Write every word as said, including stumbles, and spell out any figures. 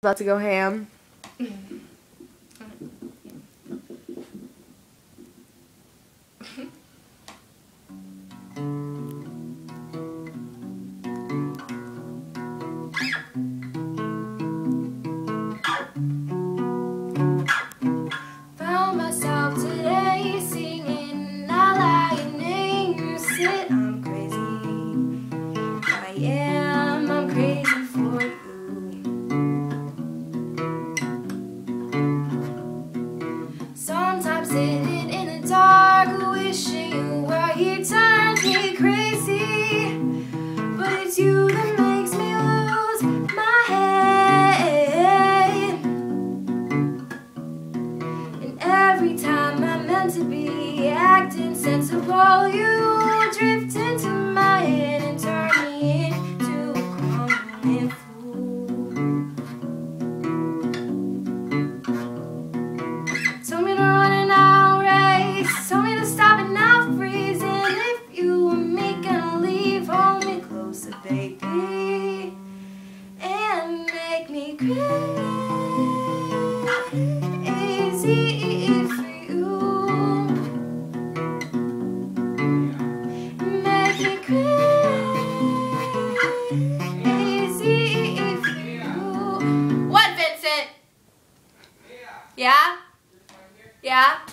About to go ham. Found myself today singing all our names. Sit, I'm crazy. I am, I'm crazy for you. Sometimes sitting in the dark, wishing you were here, turns me crazy. But it's you that makes me lose my head. And every time I'm meant to be acting sensible, you drift into my head and turn me into a crumbling fool. Told me to run and I'll race, told me to stop and I'll freeze. And if you were me, gonna leave, hold me closer, baby, and make me crazy for you. Make me crazy for you. What, Vincent? Yeah? Yeah?